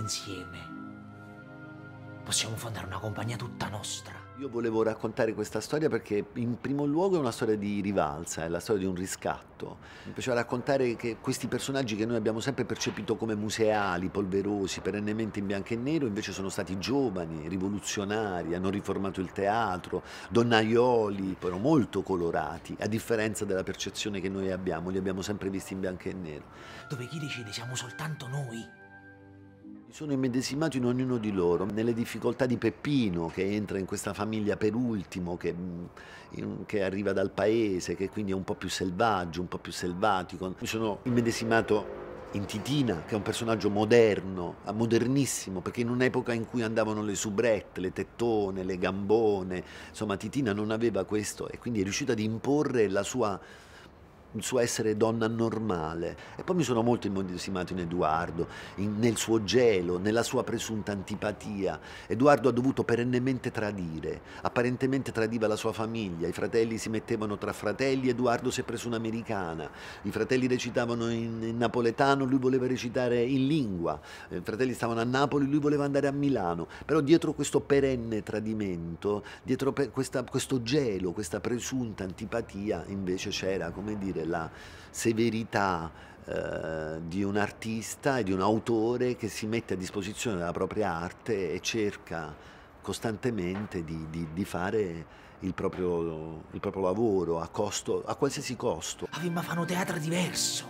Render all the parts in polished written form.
insieme possiamo fondare una compagnia tutta nostra. Io volevo raccontare questa storia perché in primo luogo è una storia di rivalsa, è la storia di un riscatto. Mi piaceva raccontare che questi personaggi che noi abbiamo sempre percepito come museali, polverosi, perennemente in bianco e nero, invece sono stati giovani, rivoluzionari, hanno riformato il teatro, donnaioli, però molto colorati, a differenza della percezione che noi abbiamo, li abbiamo sempre visti in bianco e nero. Dove chi decide siamo soltanto noi. Mi sono immedesimato in ognuno di loro, nelle difficoltà di Peppino che entra in questa famiglia per ultimo, che arriva dal paese, che quindi è un po' più selvaggio, un po' più selvatico. Mi sono immedesimato in Titina, che è un personaggio moderno, modernissimo, perché in un'epoca in cui andavano le soubrette, le tettone, le gambone, insomma Titina non aveva questo e quindi è riuscita ad imporre il suo essere donna normale. E poi mi sono molto immedesimato in Edoardo, nel suo gelo, nella sua presunta antipatia. Edoardo ha dovuto perennemente tradire, apparentemente tradiva la sua famiglia, i fratelli si mettevano tra fratelli, Edoardo si è preso un'americana, i fratelli recitavano in napoletano, lui voleva recitare in lingua, i fratelli stavano a Napoli, lui voleva andare a Milano, però dietro questo perenne tradimento, dietro questo gelo, questa presunta antipatia, invece c'era, come dire, la severità di un artista e di un autore che si mette a disposizione della propria arte e cerca costantemente di fare il proprio lavoro a qualsiasi costo. Avevamo a fare un teatro diverso.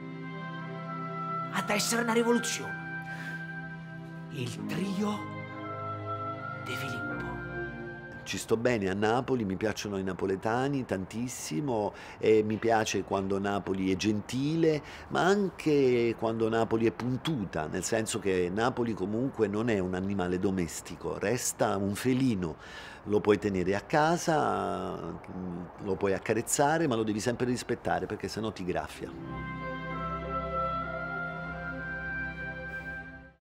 A essere una rivoluzione. Il trio di Filippo. Ci sto bene a Napoli, mi piacciono i napoletani tantissimo e mi piace quando Napoli è gentile, ma anche quando Napoli è puntuta, nel senso che Napoli comunque non è un animale domestico, resta un felino. Lo puoi tenere a casa, lo puoi accarezzare, ma lo devi sempre rispettare perché sennò ti graffia.